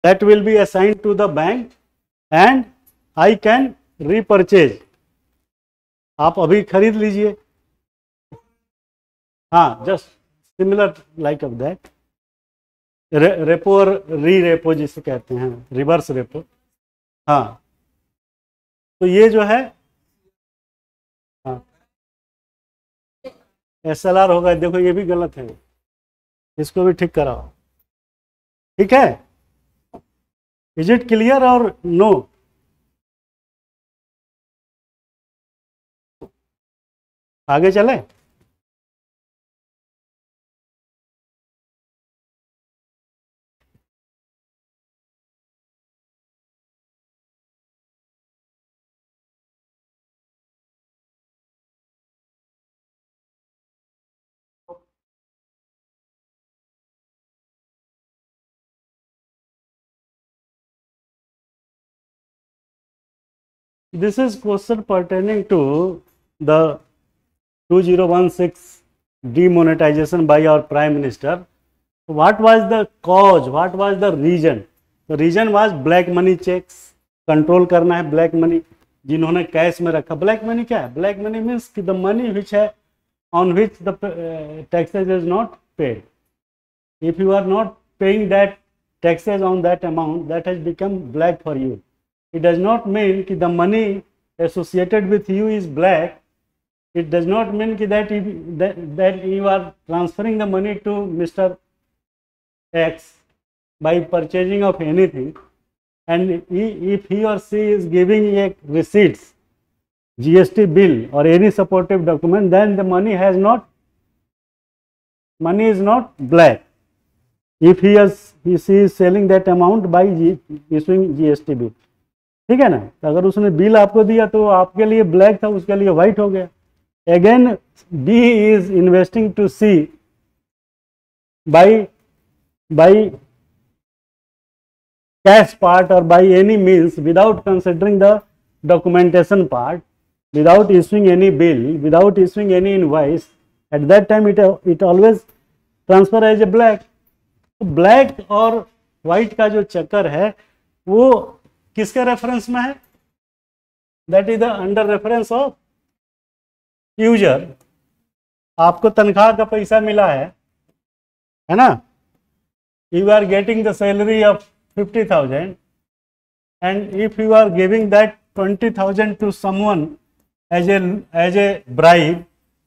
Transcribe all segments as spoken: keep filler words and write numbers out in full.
that will be assigned to the bank and I can repurchase. आप अभी खरीद लीजिए. हाँ, just similar like of that. Repo और री रेपो जिसे कहते हैं, रिवर्स रेपो. हाँ, तो ये जो है, हाँ, एस एल आर होगा. देखो ये भी गलत है, इसको भी ठीक कराओ. ठीक है, is it clear or no? आगे चले. This is question pertaining to the two thousand sixteen demonetization by our Prime Minister. What was the cause? What was the reason? The reason was black money checks. Control करना है black money, जिन्होंने cash में रखा. Black money क्या है? Black money means कि the money which है on which the taxes is not paid. If you are not paying that taxes on that amount, that has become black for you. It does not mean कि the money associated with you is black. It does not mean कि that, if, that, that you are transferring the money to Mister X by purchasing of anything, and he, if he or she is giving a receipts, G S T bill or any supportive document, then the money has not, money is not black. If he has, he she is selling that amount by issuing G S T bill. ठीक है ना. अगर उसने bill आपको दिया तो आपके लिए ब्लैक था, उसके लिए व्हाइट हो गया. Again B is investing to C by by cash part or by any means without considering the documentation part, without issuing any bill, without issuing any invoice. At that time it it always transfer as a black. Black और white का जो चक्कर है वो किसके reference में है? That is the under reference of user. आपको तनख्वाह का पैसा मिला है, है ना. You are getting the salary of fifty thousand and if you are giving that twenty thousand to someone as a as a bribe,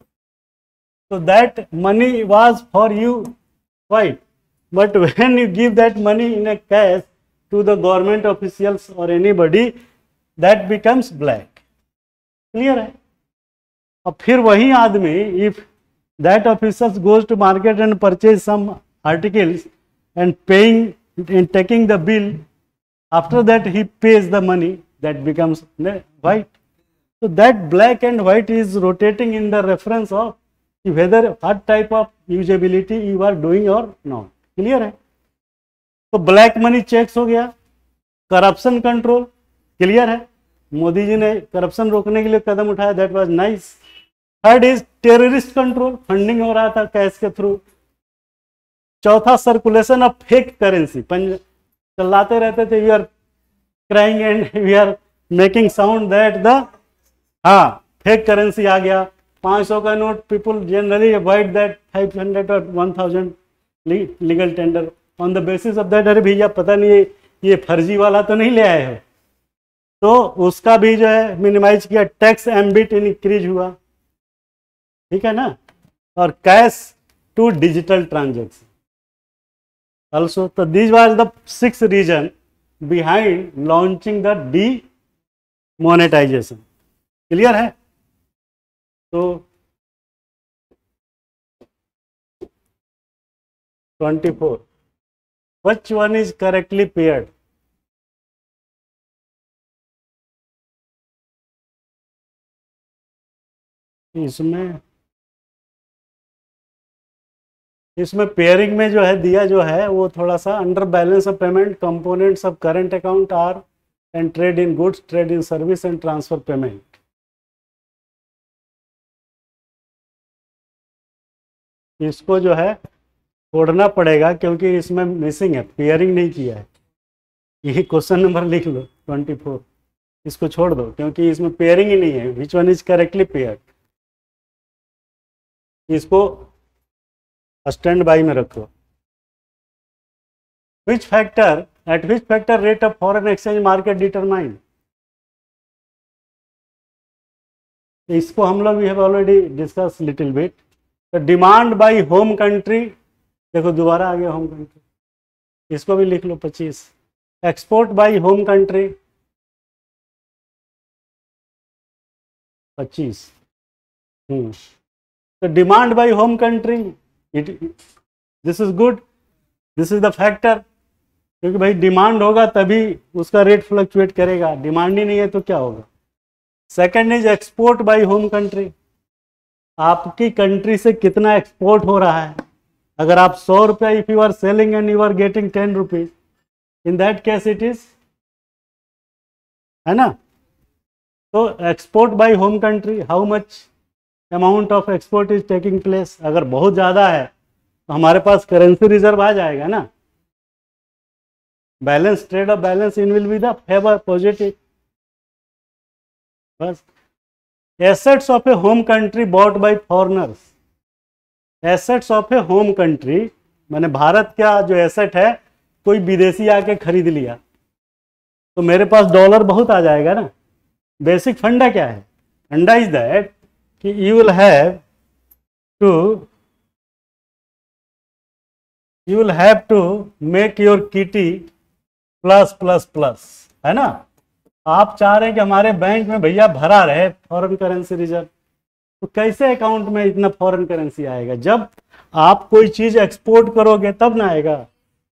so that money was for you white. But when you give that money in a cash to the government officials or anybody, that becomes black. Clear है? अब फिर वही आदमी, if that officials goes to market and purchase some articles and paying and taking the bill, after that he pays the money, that becomes white. So that black and white is rotating in the reference of whether what type of usability you are doing or not. Clear है? तो black money checks हो गया. Corruption control clear है, मोदी जी ने corruption रोकने के लिए कदम उठाया, that was nice. Third is terrorist control, funding हो रहा था कैश के थ्रू. चौथा सर्कुलेशन ऑफ फेक करेंसी, चलाते रहते थे, we are crying and we are making sound that the, हाँ, फेक करेंसी आ गया. पाँच सौ का note, people generally avoid that five hundred और one thousand legal tender on the basis of that. अरे भैया पता नहीं ये फर्जी वाला तो नहीं ले आए हो, तो उसका भी जो है मिनिमाइज किया. टैक्स एम्बिट इंक्रीज हुआ. ठीक है ना. और cash to digital transaction also. तो this was the six reason behind launching the demonetization. Clear है? तो twenty-four. Which one is correctly paired? इसमें इसमें पेयरिंग में जो है दिया जो है वो थोड़ा सा under balance of payment, components of current account are and trade in goods, trade in service and transfer payment. इसको जो है छोड़ना पड़ेगा क्योंकि इसमें मिसिंग है, पेयरिंग नहीं किया है. ये क्वेश्चन नंबर लिख लो ट्वेंटी फोर, इसको छोड़ दो क्योंकि इसमें पेयरिंग ही नहीं है। Which one is correctly paired, इसको स्टैंड बाई में रखो। Which factor at which factor rate of foreign exchange market determine, इसको हम लोग we have already discuss little bit. The demand by home country, देखो दोबारा आ गया होम कंट्री, इसको भी लिख लो पच्चीस। एक्सपोर्ट बाय होम कंट्री पच्चीस। हम्म तो demand by home country, it this is good, this is the factor, क्योंकि भाई डिमांड होगा तभी उसका रेट फ्लक्चुएट करेगा, डिमांड ही नहीं है तो क्या होगा। Second is export by home country, आपकी कंट्री से कितना एक्सपोर्ट हो रहा है। अगर आप सौ रुपया if you are selling and you are getting ten rupees, in that case it is, है ना। तो export by home country, how much amount of export is taking place, अगर बहुत ज़्यादा है तो हमारे पास करेंसी रिजर्व आ जाएगा ना। Balance, trade of balance in will be the favour positive. बस assets of a home country bought by foreigners, assets of a home country माने भारत का जो एसेट है कोई विदेशी आके खरीद लिया तो मेरे पास डॉलर बहुत आ जाएगा ना। बेसिक फंडा क्या है, फंडा इज दैट कि you will have to you will have to make your kitty plus plus plus, है ना। आप चाह रहे हैं कि हमारे बैंक में भैया भरा रहे फॉरेन करेंसी रिजर्व, तो कैसे अकाउंट में इतना फॉरेन करेंसी आएगा, जब आप कोई चीज एक्सपोर्ट करोगे तब ना आएगा।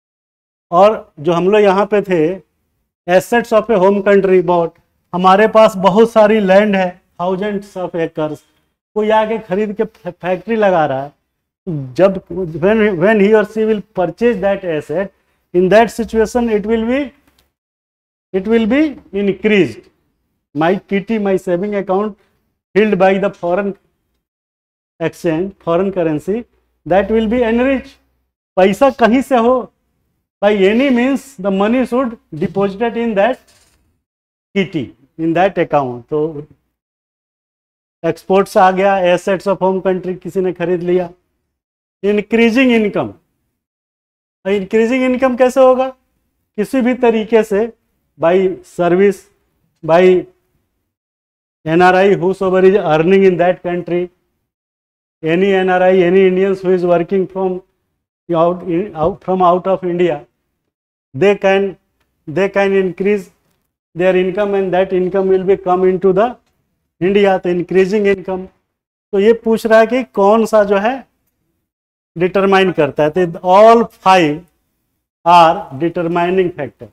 और जो हम लोग यहाँ पे थे, assets of a home country bought, हमारे पास बहुत सारी लैंड है, थाउजेंड्स ऑफ एकर्स, कोई आके खरीद के फैक्ट्री लगा रहा है, जब when when he or she will purchase that asset, in that situation it will be it will be increased. My kitty, my saving account filled by the foreign exchange, foreign currency, that will be enriched. पैसा कहीं से हो, by any means the money should deposited in that kitty, in that account. तो exports आ गया, assets of home country किसी ने खरीद लिया। इंक्रीजिंग इनकम, इंक्रीजिंग इनकम कैसे होगा, किसी भी तरीके से by service, by NRI whosoever is earning in that country, any N R I, any Indians who is working from out, in, out from out of India, they can they can increase their income and that income will be come into the India. तो increasing income, तो ये पूछ रहा है कि कौन सा जो है डिटरमाइन करता है। तो all five are determining factor.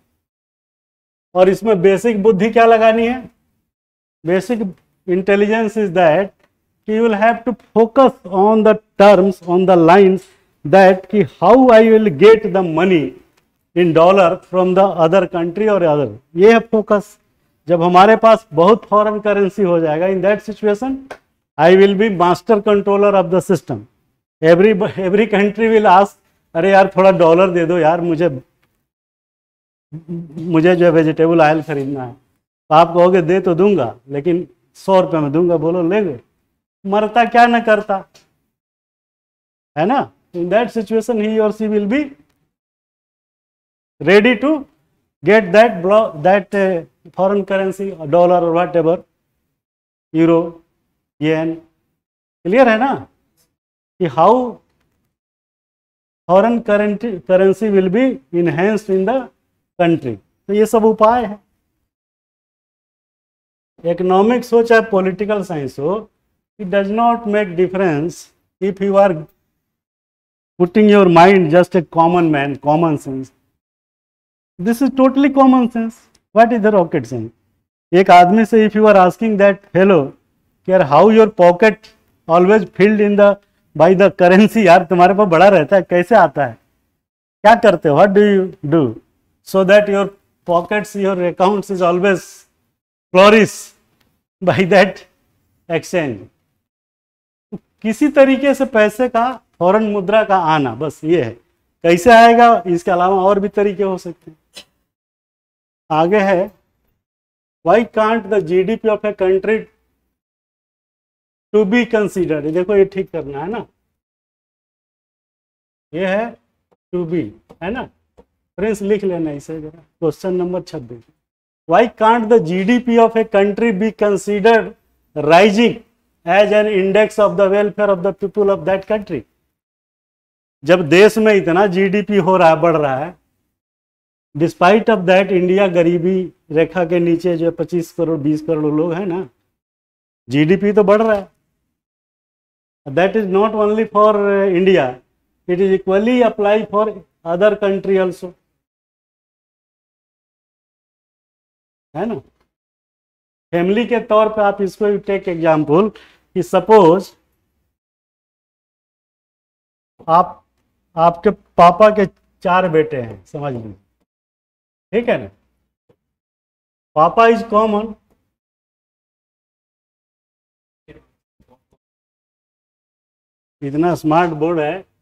और इसमें बेसिक बुद्धि क्या लगानी है, बेसिक इंटेलिजेंस इज दैट कि you will have to focus on the terms, on the lines that कि how I will get the money in dollar from the other country और other, ये है फोकस। जब हमारे पास बहुत फॉरेन करेंसी हो जाएगा, in that situation I will be master controller of the system. Every every country will ask, अरे यार थोड़ा डॉलर दे दो यार, मुझे मुझे जो वेजिटेबल ऑयल खरीदना है। तो आप कहोगे दे तो दूंगा लेकिन सौ रुपये में दूंगा, बोलो ले गए, मरता क्या न करता, है ना। इन दैट सिचुएशन ही और she will be ready to get that that foreign currency, dollar और whatever, euro, yen. Clear है ना कि how foreign currency will be enhanced in the country. तो ये सब उपाय है। इकोनॉमिक्स हो चाहे पॉलिटिकल साइंस हो, it does not make difference if you are putting your mind just a common man, common sense. This is totally common sense, what is the rocket science. एक आदमी से if you are asking that hello यार how your pocket always filled in the by the currency, यार तुम्हारे पास बड़ा रहता है, कैसे आता है, क्या करते हो, what do you do so that your pockets, your accounts is always flourish by that exchange. किसी तरीके से पैसे का, फॉरेन मुद्रा का आना, बस ये है। कैसे आएगा, इसके अलावा और भी तरीके हो सकते हैं। आगे है why can't the GDP of a country to be considered. देखो ये ठीक करना है ना, ये है टू बी, है ना, फ्रेंड्स लिख लेना इसे जरा। क्वेश्चन नंबर छब्बीस, why can't the GDP of a country be considered rising as an index of the welfare of the people of that country. जब देश में इतना जीडीपी हो रहा है, बढ़ रहा है, डिस्पाइट ऑफ दैट इंडिया गरीबी रेखा के नीचे जो पच्चीस करोड़ बीस करोड़ लोग हैं ना, जीडीपी तो बढ़ रहा है। That is not only for India, it is equally apply for other country also, है ना। फैमिली के तौर पे आप इसको टेक एग्जाम्पल कि सपोज आप आपके पापा के चार बेटे हैं, समझ लीजिए, ठीक है ना। पापा इज कॉमन, इतना स्मार्ट बोर्ड है